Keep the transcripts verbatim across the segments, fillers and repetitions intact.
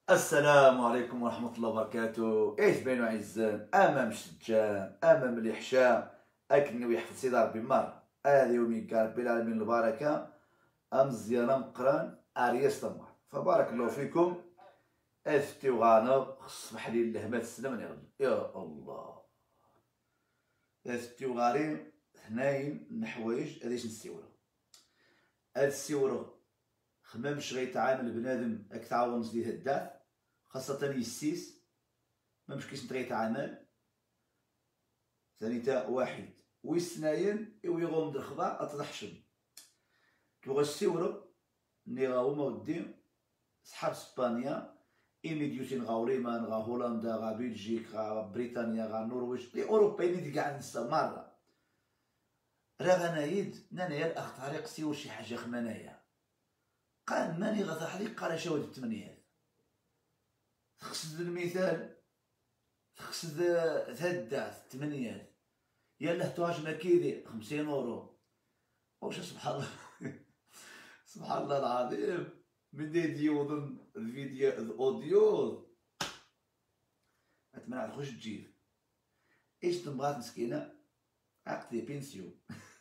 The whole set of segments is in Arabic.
السلام عليكم ورحمة الله وبركاته. ايش بينو عزان امام الشجان امام الإحشام اكني ويحفظ سيدي ربي مر هذه يومي قال ربي العالمين البركة امزيانة مقران ارياس تمر فبارك الله فيكم. افتي وغانا خص محلي اللهمات السلام يغلب يا الله. افتي وغاري ثناين نحوايج هاديش نسيورو هاد السيورو خمامش غيتعامل بنادم راك تعاون جديد هداف خاصة يسيس ما مشكلش نتا غيتعامل ثاني تا واحد ويسناين إو يغوم الخضار أتضحشم كيغا السيورو ني غاهما ودي صحاب اسبانيا ايميديوتين غا وريمان غا هولندا غا بلجيك غا بريطانيا غا النرويج لي اوروبيين دي كاع نسا مرة راه غنايد نانايا الاخ طارق سيور شي حاجة خمانايا قال ماني غتحليق قال شاود الثمانيات تقصد المثال تقصد تهدات الثمانيات يلا تواج مكيدي خمسين اورو واش سبحان الله سبحان الله العظيم من ديودن الفيديو الاوديو اتمنى تخش تجيب ايش تبغات مسكينه عقدي بينسيو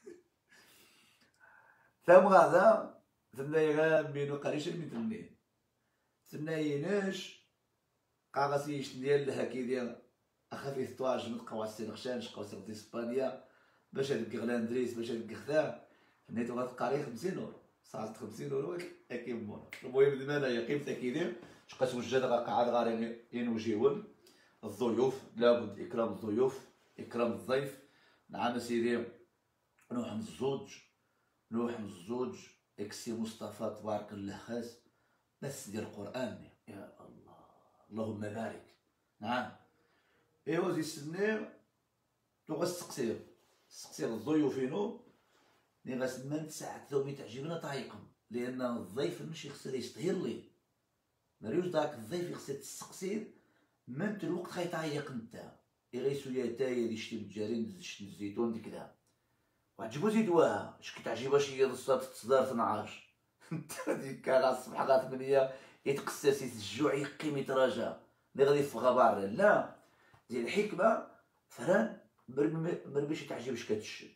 ثم غادا ثمناي غا بينو قريش من ثمنين ثمنايناش قاغاسيش ديال هاكي ديال اخافي طواج من قواسين خشانش قواسين ديال اسبانيا باش هاديك غلاندريس باش هاديك خدام نيتو غتقاري خمسين اورو صارت خمسين اورو هاكي مور. المهم دابا انايا قيمتها كيدير شقات وجاد غا قاعد غاري ينوجيون الضيوف لابد اكرام الضيوف اكرام الضيف. نعم سيدي نوح من الزوج نوح من الزوج اكسي مصطفى تبارك الله خاص بس ديال القران يا الله اللهم بارك. نعم ايوا زي السنين تو غتسقسيه سقسيه الضيوفينو لي غاسمان ساعات دومي تعجبنا طايقهم لان الضيف ماشي خصو يستهير لي مريوش داك الضيف خصو تسقسيه من الوقت غيتعيق نتا يغيسو يا تايا دي شتي الجارين شتي الزيتون ديك كدا وعجبو زيدوها اش كتعجبهاش هي الصاد تصدار اثناش نتا ديك على الصبح غا ثمانية يتقساسي الجوع يقيم يتراجع ملي غادي يفغى برا لا زي الحكمه فران مربيش تعجبش كتشد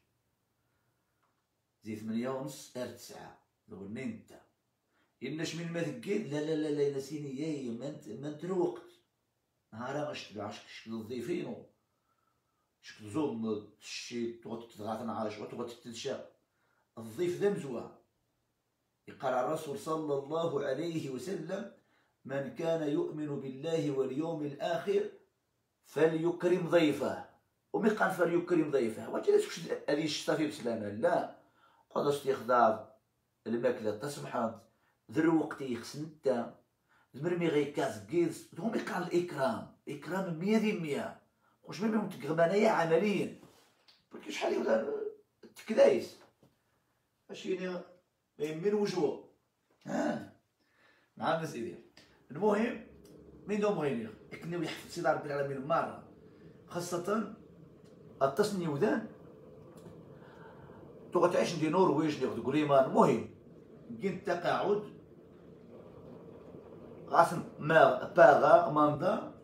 زي ثمانية ونص ار تسعة ضربني نتا إناش من ما تقيد لا لا لا لا نسيني ياي ما انت الوقت نهارا غشتبع شكل الضيفينو شكل زوم تشي تغط تضغط نعاش وتغط تتنشا الضيف ذا مزوع. يقال الرسول صلى الله عليه وسلم من كان يؤمن بالله واليوم الآخر فليكرم ضيفه ومي قال فليكرم ضيفه واش هادي الشتا في بسلامه لا قداش تيخضع الماكله تسمحات ذر وقت يخص نتا المرمي غير كاس كيس هما قال الاكرام اكرام مية دي مية واش ما بهم تقرمانيا عمليا بركي شحال ولا التكدايس ماشي ما يمين وجوه ها نعم سيدي. المهم من دوم غيني كنا يحفظ سيدي ربي العالمين مره خاصه التصني ودان تو غتعيش ندي نرويج ناخد كريمان. المهم كاين التقاعد غاسم ما باغا ماندا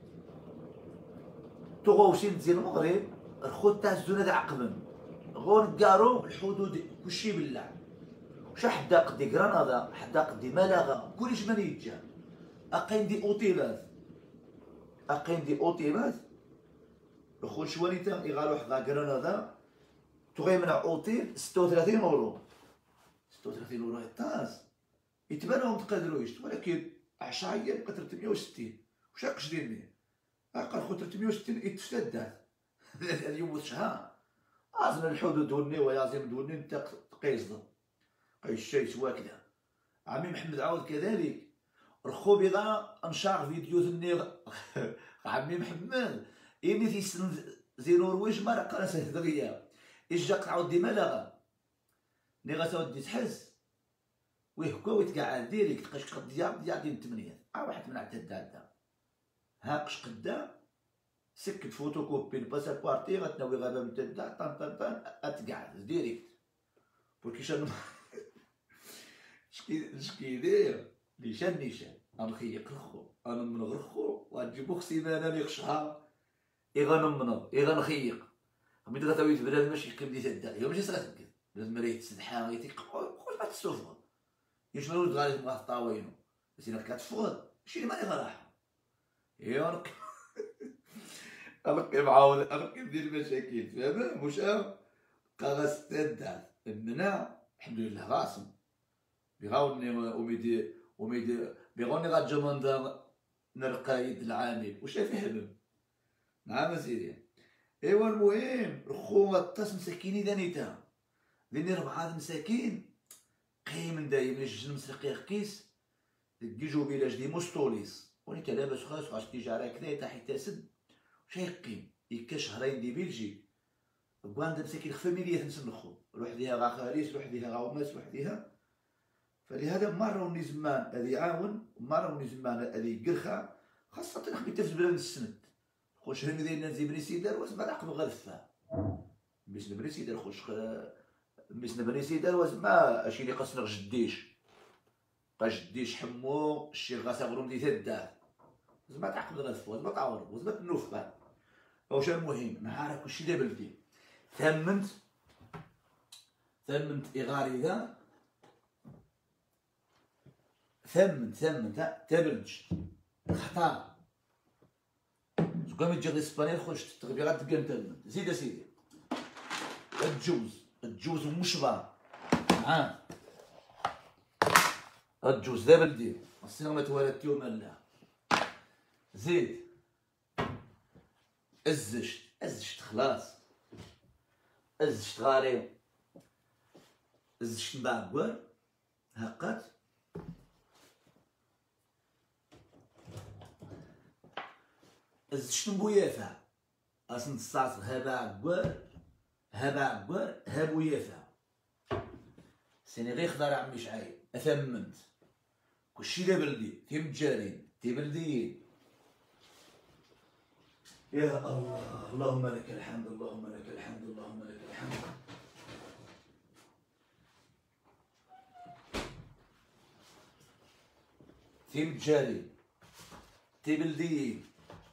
تو غوشي نزيد المغرب الخوت تاع الزونه تاع عقبن غون كارو الحدود كلشي بلع وشا حدا قدي كرناطا حدا قدي ملاغا كلش من يتجا اقيم دي اوتيلات اقيم دي اوتيلات الخوت شواليتا يغالو حدا كرناطا تو غيمنع اوتيل ستة وثلاثين اورو ستة وثلاثين اورو يطاز يتباناو متقادرويش ولكن عشرة ايام بقى ثلاثمية وستين واش راكش ديرني قال خو ثلاثمية وستين يتفسد اليوم شهر ازنا الحدود دوني ويازم دوني انت قيصد قيس الشيء سوا كذا. عمي محمد عاود كذلك رخو بيضا انشار فيديو ثني عمي محمد اني تيسن زي نرويج ما راه قرا سهل دغيا اجا تعاود ديما لاغا ني غتودي تحس ويهكا ويتقعد ديريك تلقاش قد ديال ديال دين الثمانيات ها واحد من عدد هدا هاكش قدا سكت فوتوكوبي الباسابوارتي غتناوي غابه ممتده طن طن طن اتقعد ديريكت بوركي شنو اش كيدير نيشان نيشان غنخيق الخو غنمنغ الخو وغنجيبو سيمانه اللي غشها إي غنمنغ إي غنخيق ملي غتعاود بنادم ماشي كيبدا يتهدى هي ماشي صغير بنادم راه يتسدحا غيتيقول ما تسوفغ ياش نولد غادي تبغى الطاوينو زين كتفغ شي ماني غراحه يا رك رك معاود رك ندير المشاكل فاهم واش بقى غاستدع منها الحمد لله غاسم بيغاوني وميدي وميدي بيغوني غاتجمند نرقى يد العامل واش فهم نعم سيدي. ايوا المهم الخو الطاس مساكين دانيتا ديني ربعة مساكين قايم دايم الجن مسرقي ركيس كيجو فيلاج دي موستوليس ونيتا لاباس خاص خاص تيجا هكذا تا حتى سد واش يقيم يكا شهرين دي بلجيك كوان مساكين فاميليات نسن الخو وحديها غا خاليس وحديها غا وماس وحديها فلهذا مرة وني زمان هذا يعاون مرة وني زمان هذا يقرخا خاصة خبيت في بلاد السند خوش هني ديالنا نزي بني سيدار واسمع عقب غرفة ميس بني سيدار خوش ميس بني سيدار واسمع اشي اللي قصنا جديش قا جديش حمو الشي غاسا غروم دي تدار زعما تعقب غرفة وزعما تعور وزعما تنوفا واش المهم نهارك كلشي دا بلدي ثمنت ثمنت إغاري ذا ثمنت ثمنت تبلج خطا كون تجي لإسبانيا خرجت تغبي غتلقى ثمنت زيد اسيدي الجوز الجوز ومشبار معاه الجوز دا بلدي الصيغ ما توالدتي وما لا زيد الزشت الزشت خلاص الزشت غاري الزشت مبعبر هقات الزشت مبويافا اصلا الصاص هابا عبار هابا عبار ها بويافا سيني غير خضر عمي شعايب اثمنت كلشي دا بلدي تي متجارين تي بلديين يا الله اللهم لك الحمد اللهم لك الحمد اللهم لك الحمد تي متجارين تي بلديين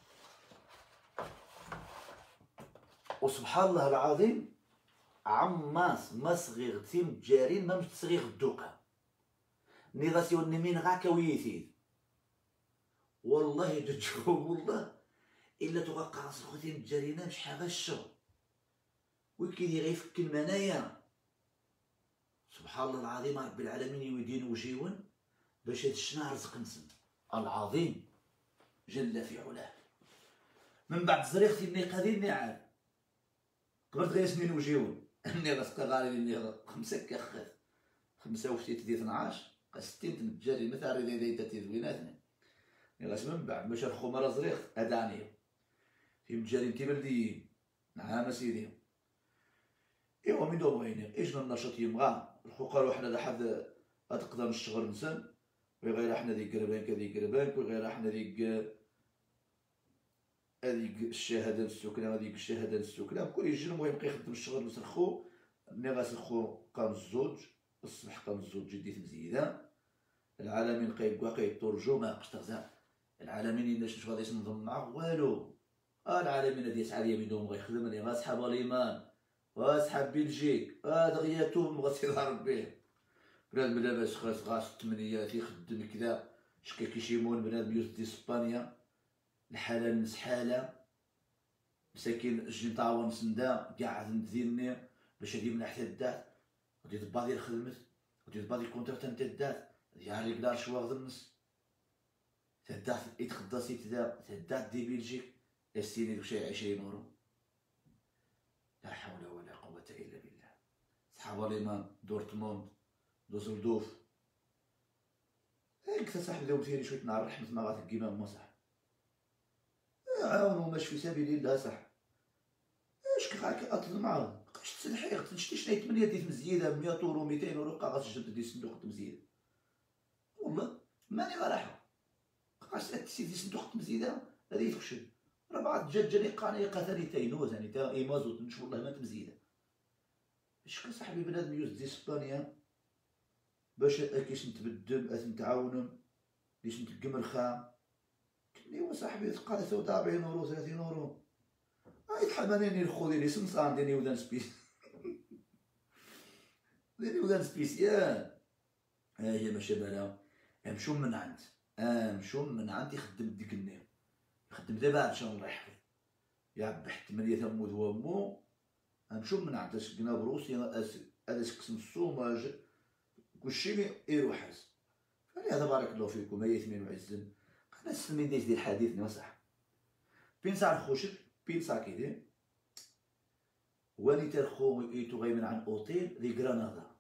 وسبحان الله العظيم عماس ما صغير تي متجارين ما مش صغير الدوقه ني غاسي ونمين غاكا ويثيد والله تجاوب والله الا توقع راس خوتي متجارين مش حاجه الشغل وكيدي غيفك المنايا سبحان الله العظيم رب العالمين يودين وجيون باش هاد الشنا رزق نسن العظيم جل في علاه من بعد زريختي مني قادين نعاد كبرت غير سنين وجيون اني راسك غالي اني خمسه كخ خمسه وفتي تدي اثناش ستين تمتجاري مثلا ريدي ديتا تيزويناتني غاش من بعد باش الخو مرة زريخ اداني في متجارين تي بلديين نعم اسيدي ايوا من دو بغيني ايش من النشاط يبغى الخو قالو حنا لحد تقدر نشتغل نسن وغير حنا ديك قربانك هذيك قربانك وغير حنا ديك هذيك الشهاده للسكنه هذيك الشهاده للسكنه كل يجي المهم كيخدم الشغل نسن الخو ملي غاس الخو قام الزوج الصبح قام الزوج جديت مزيده العالمين كيبقى كيتورجو ما بقاش تغزى العالمين الا شنو غادي ننظم معاه والو اه العالمين هادي يسعى ليا منهم غيخدم لي غاسحاب اليمان واسحاب بلجيك اه دغيا توهم غاسي يضرب به بنادم لاباس خاص غاس الثمانيات يخدم كذا شكا كيشيمون بنادم يوسف دي اسبانيا الحاله نس حاله مساكين الجن طاون سندا قاعد نديرني باش هادي من حتى الدات ودي دبا ديال خدمت ودي دبا ديال كونتراكت نتا الدات يا رجال شوا غدنس تدات يتخدا سيتدا تدات دي بلجيك السيني دوشي عشرين اورو لا حول ولا قوة الا بالله صحاب اليمان دورتموند دوزلدوف هيك صاحبي داو فيني شويه نهار رحمة ما غاتلقي ما ما صح عاونوا ماش في سبيل الله صح اش كيفاك اطل معاهم مابقاش تسلحي شتي شناهي ثمانية ديت مزيده مية اورو ميتين اورو بقى غاتجبد دي صندوق مزيده والله ماني غراحة مابقاش سيدي صندوق مزيده هادي يفشل ربعة دجاج قانيقة ثاني تاينوز يعني تا ايمازوت نشوف والله ما مزيده اش كصاحبي بنادم يوز دي اسبانيا باش كيش نتبدل باش نتعاونوا ليش نتقم الخام قال لي هو صاحبي تقال ثلاثة وأربعين اورو ثلاثين اورو يتحملني الخو ديالي سمسان ديالي ودان سبيس ديالي ودان سبيسيال. ها هي ما شابه امشو من عند امشو من عند يخدم ديك النيم يخدم دابا عاد شنو الله يحفظ يا بحت ثمانية تموت وامو امشو من عند سكنا بروسي هذا سكسم السوماج كلشي يروحز. فلهذا بارك الله فيكم هيا ثمين وعزن قنا السمين ديال ديال حديثنا صح بين ساعة الخوشك بين ساعة كيدير واني ترخو ايتو غيمن عن اوتيل دي غرناطة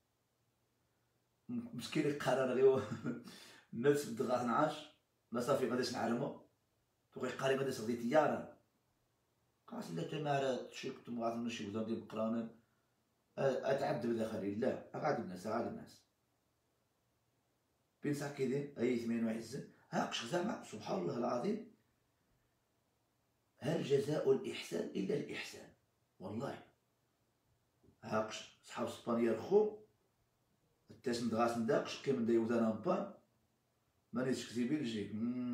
مسكين القرار غير نفس بدغا اثناش ما صافي غاديش نعلمو تبغي قاري غادي تغدي طياره قاس لا تمارات شكت مغاثنا شي وزان ديال القرانه اتعذب ذا خليل لا غاد الناس غاد الناس بين ساعه كيدير اي ثمين وعزن هاكش زعما سبحان الله العظيم هل جزاء الاحسان الا الاحسان والله. هاكش صحاب اسبانيا الخو التاسم دغاس نداقش كيما دا يوزانا مبان مانيش كتيبي لجيك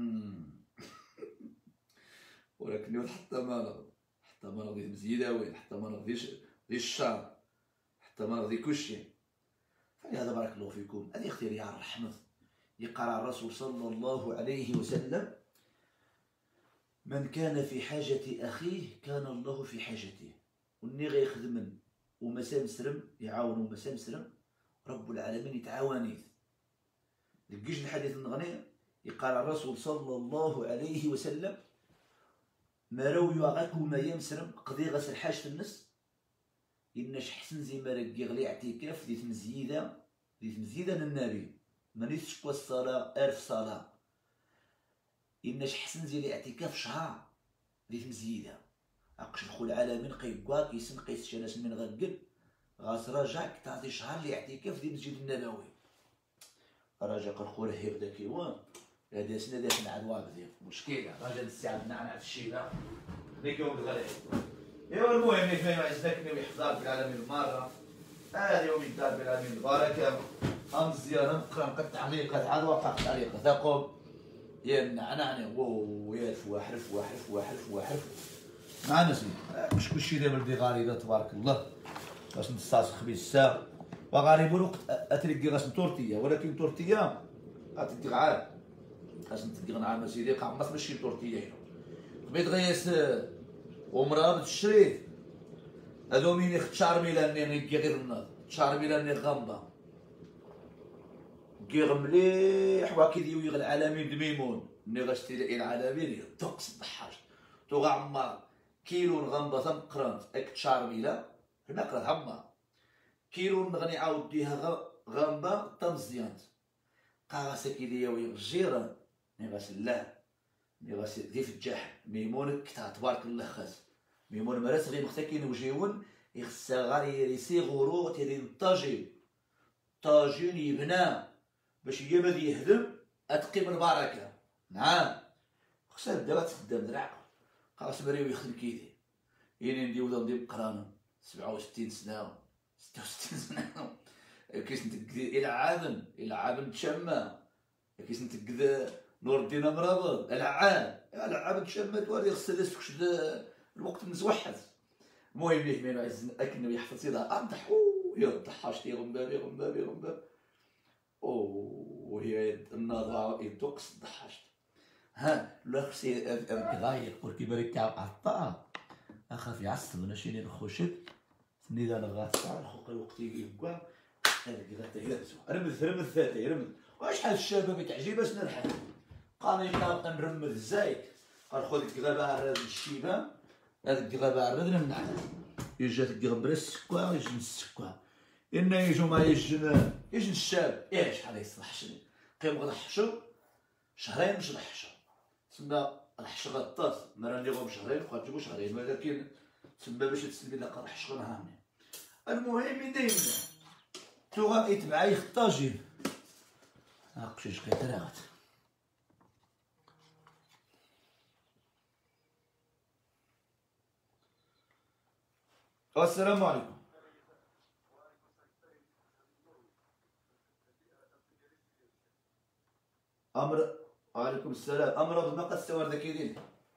ولكن يوض حتى ما نغض حتى ما نغضي مزيدا وين حتى ما نغضيش دي الشعر حتى ما نغضي كلشي. فلهذا بارك الله فيكم هذه اختيار الرحمة يقرا الرسول صلى الله عليه وسلم من كان في حاجة أخيه كان الله في حاجته وني غيخدم ومسا مسرم يعاون ومسا مسرم رب العالمين يتعاونيث. لقيش الحديث النغني يقال الرسول صلى الله عليه وسلم ما راو يواغاكو ما يمسرم قضي غسل حاجة الناس إناش حسن زي ما رقي غلي اعتكاف ديت مزيدة ديت مزيدة للنبي مانيش شكوى الصلاة ألف صلاة إناش حسن زي الاعتكاف شهر ديت مزيدة أقش الخو العالمين قيقواك يسن قيس شاناس من غنقل غاس راجعك تعطي شهر لاعتكاف ديال المسجد النبوي راجع الخو رهيب داك ايوا هذا سنه داك نعاد وابدي مشكله راجع نستعد نعنع في الشيله ديك يوم الغلاء. ايوا المهم اللي فين عزكني ويحفظها بالعالمين المره هذا يوم يدار بالعالمين البركه امزيان نقرا نقطع تعليقات عاد وقع تعليق ثقب يا نعنعني ويا الفواحل فواحل فواحل فواحل مع ناس مش كلشي دابا ولدي غالي تبارك الله باش نتصاص خبيزه وغالبا الوقت اتلقي غاس تورتيه ولكن تورتيه غاتدي عاد غاس نتلقي نعام سيدي قامص ماشي تورتيه بيت غياس ومراه بالشريط هادو مين يخت شعر ميلاني غيكي غير الناض شعر ميلاني غامبا كيغ مليح واكي ديوي العالمين دميمون ملي غاشتي العالمين يطقس الضحاج تو غعمر كيلو غامبا ثم قرانت اك شعر ميلا هنا قرات عمار كيلو نغني عاود ديها غامبا تمزيانت قاغاسا كيديا وي الجيران مي غاسل لا مي غاسل دي في الجاح ميمون كتا تبارك الله خاس ميمون مرات غير مختكين وجيون يخصها غير يسيغورو تيري الطاجين طاجين يبنى باش هي بادي يهدم اتقيم البركه نعم خصها دابا تخدم درع خلاص بريو يخدم كيدي يني نديو ندير قرانه سبعة وستين سنه ستة وستين سنه كيس نتقدي الى عام الى عام تشمى كيس نتقدي نور الدين مرابط الى عام الى عام تشمى توالي خصها تسكش الوقت مزوحز. المهم ليه مين عز اكن يحفظ سيدها امدح يا ضحاشتي غنبابي غنبابي غنبابي وهي النظاره يدوقس ضحاشت ها لا خصي غايق وركي بالك عطاء اخاف يعصب شيني الخشب سنيد انا غاصع الخوق وقتي يبقى هذا كذا تيرمزو رمز رمز ثلاثه رمز وشحال الشباب تعجب باش نرحل قانيقه نرمز الزايد قال خذ الكغابه عرض الشيبان هذا الكغابه عرض نمنع يجي الكغبر السكوا يجي السكوا إن يجو ما يجن يجن الشاب إيه شحال يصلح شني قيم غدا حشو شهرين مش الحشا تسمى الحشا غطاس مرة نجيبهم شهرين وقد تجيبو شهرين ولكن تسمى باش تسلمي لقى الحشا نهارني. المهم دايما توغا يتبع يخطاجين هاكشي شقيتراغت. السلام عليكم. امر وعليكم السلام. امراض ما قد استوى ذاك يدين.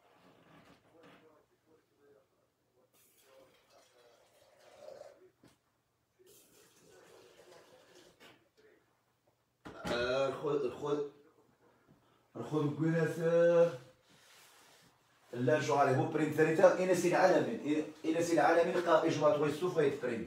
الخوذ الخوذ الخوذ كوينات لا جو عليه هو برينت ثالثة إلى سي العالمين إلى سي العالمين لقى إجماع تويستو فايت برينت.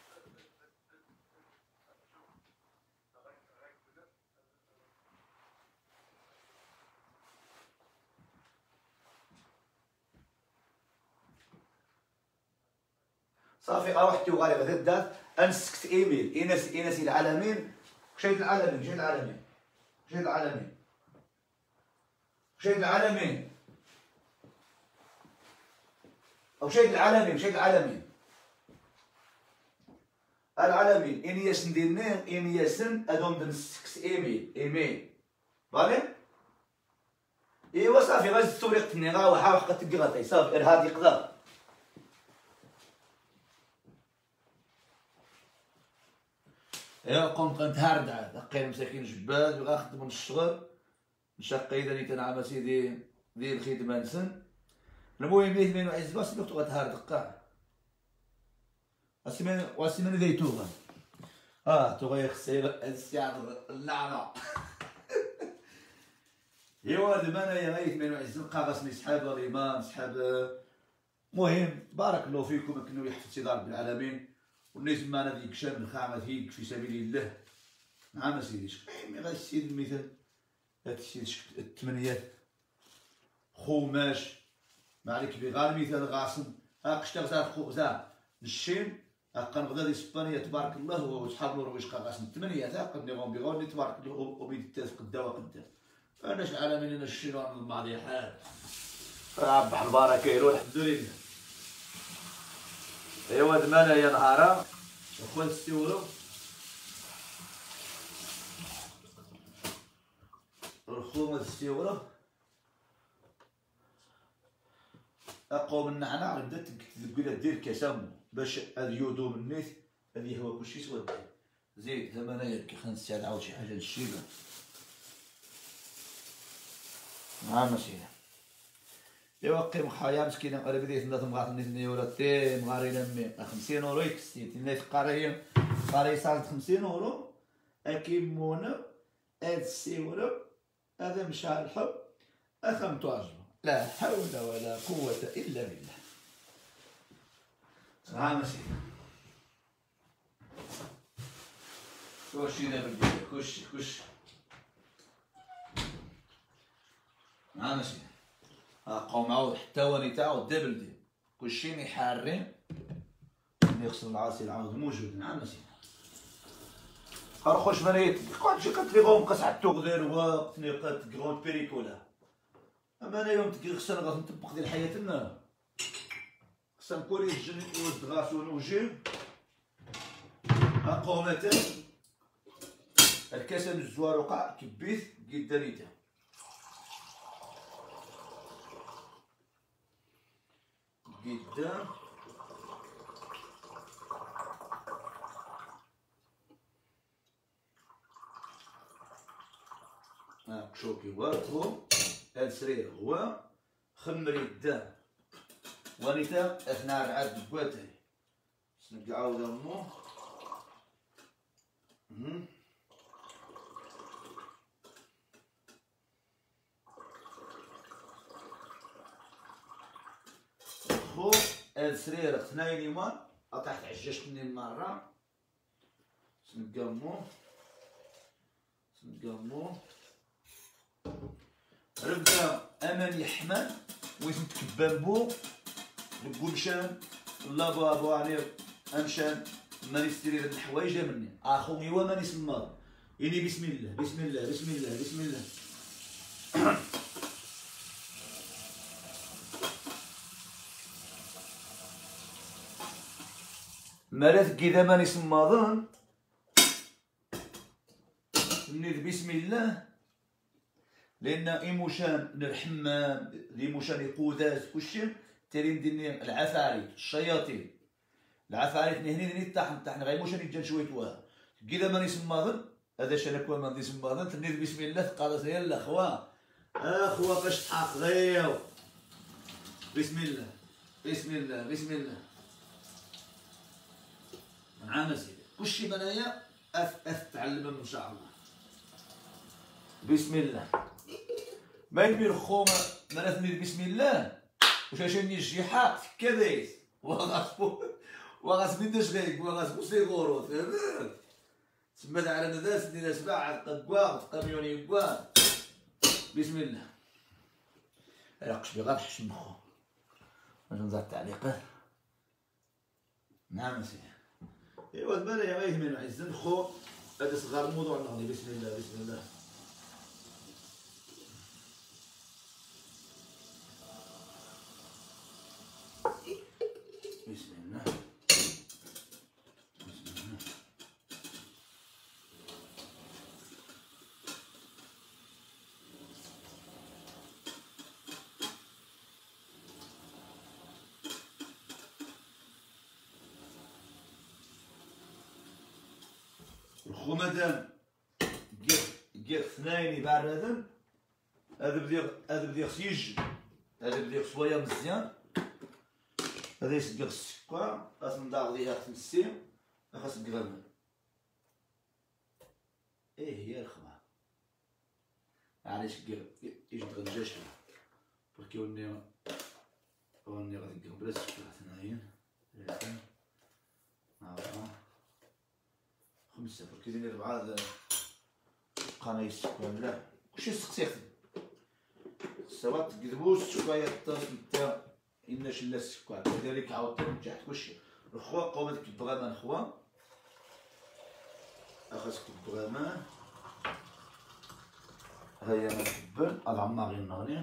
صافي أروح غالبا هاد الدات أنسكت إيميل إلى سي إلى سي العالمين. مشيت العالمين مشيت العالمين مشيت العالمين مشيت العالمين أو مشيت العالمين مشيت العالمين العالمين إنياس نديرني إنياسن أدوم دنسكس إيميل إيميل فالي. إيوا صافي غا زدتو ريقتني غا وحا وحقا تكغاتي صافي إرهاد يقدر. إيوا قمت غنتهارد عاد لقينا مساكين جباد وغا خدمو الشغل مشاقي إذا تنعم سيدي ديال الخدمة نسن. المهم ليه ثمانية وعشرين باس دوك غتهارد قاع السيمانة والسيمانة دايتوها اه تغير خصي هاد الساعة اللعنة. ايوا هاد المنايا غاية ثمانية وعشرين لقى غاسني صحاب الإمام صحاب. المهم بارك الله فيكم كنو يحفظ سيدي رب العالمين والناس معنا ذيك شام الخامة هيك في سبيل الله. نعم سيدي شكون غا السيد المثال هاد السيد الثمانيات خوماش ما عليك بغير مثال غاصن اقشتا غزا غزا الشين هاكا نغدا دي اسبانيا تبارك الله وصحاب نرويج غاصن الثمانيات هاكا نيغون بغوني تبارك الله وبيد التاس قدا وقدا. فاناش العالمين انا الشين الماضي حال ربح البركه يلو الحمد لله. ايوا هاد منايا نهارا وخويا السيورو الخومة السيورو اقوم النعناع بدات تقول دير كاسامو باش هاد يودو من النيت هادي هو كلشي سود زيد ثمانية كي خا نسي نعاود شي حاجه للشيبه. نعم سيدي. ايوا قيم خايا مسكينه قريب بديت ندات مغاط نيت نيورا تي مغاري لمي خمسين اورو يكستي نيت قرايه قرايه صارت خمسين اورو اكيمونا هاد السيورو هذا مشى الحب اخم تعجبو لا حول ولا قوة إلا بالله. نعم سيدي. كلشي دابا ديالك كلشي كلشي. نعم سيدي. ها قوم عاود حتى ونيتا عاود دابل ديال كلشي محارين ملي خصنا العاصي العاود موجود. نعم سيدي. خرخوش مريت كلشي كتليغون قصعة التوغدير وقت نيقات كغون بيريكولا. اما انا يوم تكي خصنا غادي نطبق ديال حياتنا خصنا نكون يجني وزد غاسو نوجي اقومتا الكاسه من الزوار وقع كبيت قداميتا قدام ها شوكي واطلو هاد السرير هو خمري الدم ونتا اثنا عاد بواتي نقعاو امو خو هاد السرير ثنايا اليوم طاحت عججتني المره سنقامو سنقامو ربدا امان يحمل ويسمت كبامبو القمشان اللابا ابو علي امشان ماني ستيري هاد الحوايج مني اخويا هو ماني سمار يعني بسم الله بسم الله بسم الله بسم الله. مرات كذا ماني سماضان نيت بسم الله لان ايموشان الحمام ايموشان يقودات كلشي تالي ندير العفاريت الشياطين العفاريت هني هني طاح طاح غير موشان يتجان شويه توها كذا ماني سماضن هذا شنو كون ما نديش مبادن تنيت بسم الله تقالت يلا خوا اخوا باش تحقق غيو بسم الله بسم الله بسم الله نعم سيدي كلشي منايا اف اف تعلم ان شاء الله بسم الله ما يدير خو ما تنيت بسم الله واش عشان الجحا في كدايس وغاسبو وغاسبين داش غيك وغاسبو سيغورو فهمت تما على ناس دينا سباع قدوا قاميون يبوا بسم الله راقش بي غنحش مخو باش نزاد التعليقات نعم سيدي ايوا دابا يا غير من عزن خو هذا صغار الموضوع نغني بسم الله بسم الله بسم الله بسم الله الخو مادام كيف اثنين باردن هذا بدي هذا بدي يسيج هذا بدي شويه مزيان هذا يسقى السكر خاص ندار ليها خمسين خاص كغرمل ايه هي الخمار علاش كير يجي تغنجا شويه بركي وني وني غادي نقرب بلا السكر ثنايا ثلاثة أربعة خمسة بركي دير أربعة قناي السكر لا كلشي سقسي سواء تقدبوش شويه الطاسه نتا إن شلا السكر كذلك عاودت نجحت كلشي الخوا قومت بالبغامان خوا أخذت بالبغامان هيا أنا نكبل هذا عمار ينغني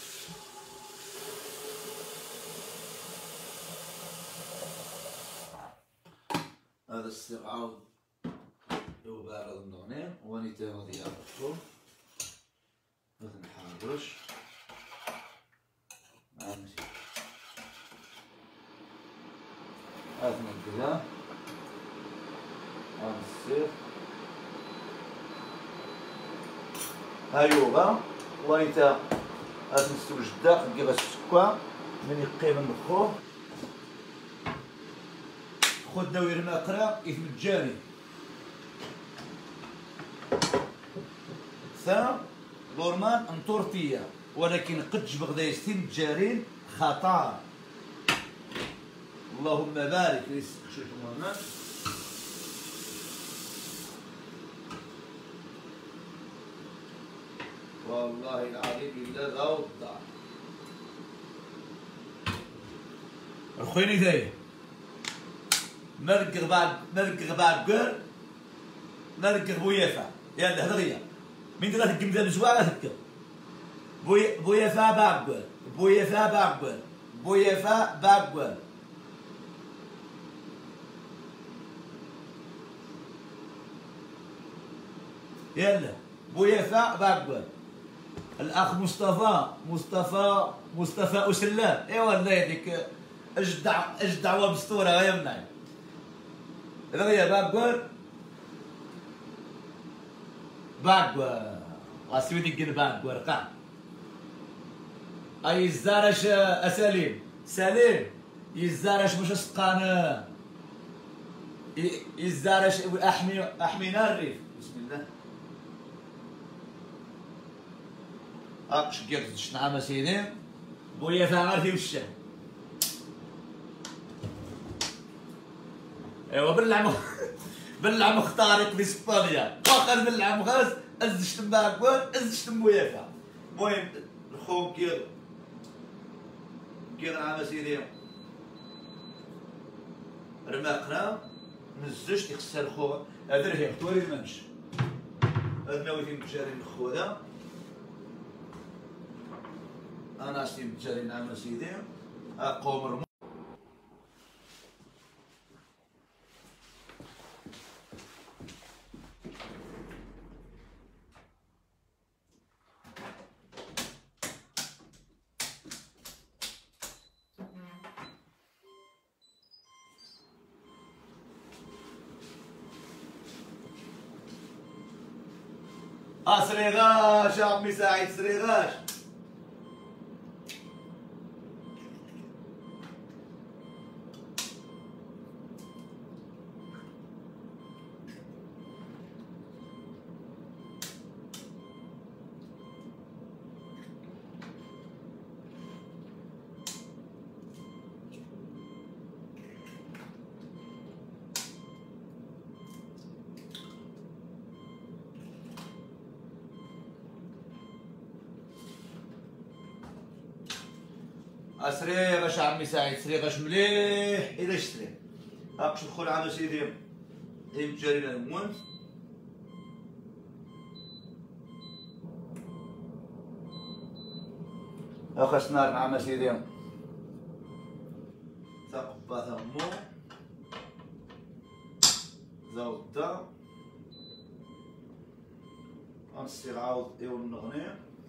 هذا السيق عاود هو بارد نغني واني تا غادي يعرفو غادي نحرش ماشي هاد نقلها هاد السير هايوغا وانيتا هاد نستوي جدا كدير السكر من يقيم الخو خو داوير ماقرا إثم الجاري ثا لورمان انطورتيا ولكن قد جبغ يستين الجارين خطر اللهم بارك ليس شوف مهما والله العظيم الا ذا الدار الخويني ذاي مرق بعد مرق بعد قر مرق بويافا يلا هذا من ثلاث الجمدان زواغ هكا بوي بويافا باقر بويافا باقر بويافا باقر يلا بويافا باقر الاخ مصطفى مصطفى مصطفى اسلام ايوا الله يهديك اجدع اجدع وبسطوره غير منعي رغيا باقر باقر غاسيودي كين باقر قاع اي الزارش اساليم سليم يزارش مش سقان يزارش احمي احمينا الريف بسم الله اقش كيف شنعم سيدي بويا فاغر في وشه ايوا بلع بلع مختارق في اسبانيا واخا بلع مخاس ازشت باكور ازشت بويا المهم الخو كير كير عام سيدي رماقنا نزجت يخسر الخو هذا راه توري المنش هاد ناويين مجارين الخو هذا انا شتي مجارين عام سيدي اقوم اه سريغاش يا عمي سعيد سريغاش. سريغاش عمي سعيد سريغاش مليح الى شتري. هاك شوف خويا عامل سيدي اي مجاري الهمون. هاك سنار مع سيدي تقبا ثمو زودا غنصير عاود ايوا النغني.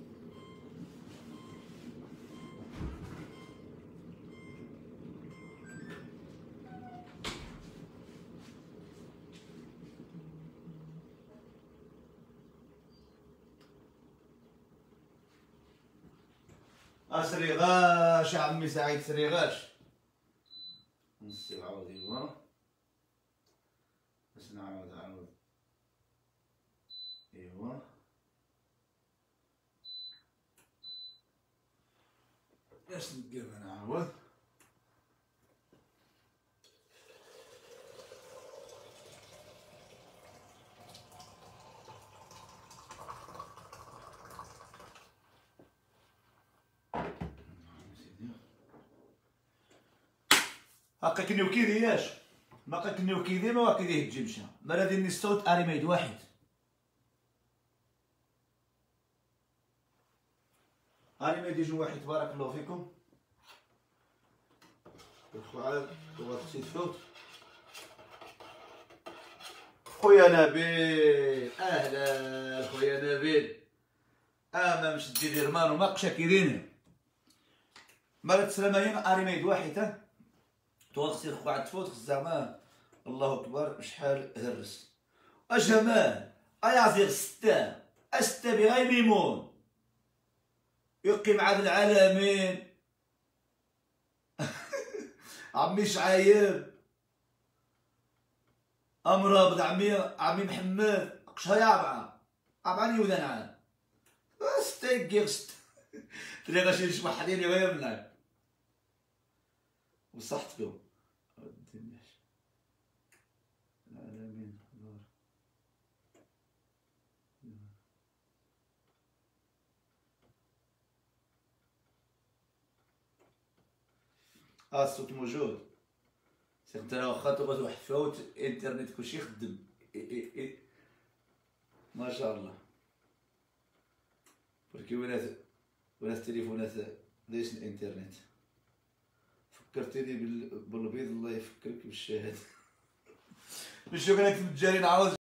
سريغاش يا عمي سعيد سريغاش. نصير عاود ايوا باش نعاود عاود ايوا باش ندير نعاود. هاكا كنيو كيدي ياش ما كنيو كيدي ما كيدي تجي مشى مالا دير الصوت اري ميد واحد. اري ميد يجي واحد بارك الله فيكم. خويا وغتمشي تفوت خويا نبيل. اهلا خويا نبيل. اه ما مش تجي دير مانو ما قشا كيديني مالا تسلماين اري ميد واحد. ها توغسل خويا تفوت زعما الله اكبر شحال هرس اجمال ايازير ستا استا بغير ميمون يقي مع ذا العالمين. عمي شعايب امرابط عمي عمي محمد قشها يا عبعا عبعاني وذا نعم ستا يقير ستا تري غاشي نشبح حديني غير منعم وصحتكم العالمين. اه الصوت موجود. سير انت واخا تبغي واحد فوت انترنت كلشي يخدم. إي إي إي. ما شاء الله بركي ولات ولات التليفونات ليش الانترنت. فكرتيني بالبيض الله يفكرك بالشاهد. شكرا لك متجاري نعاود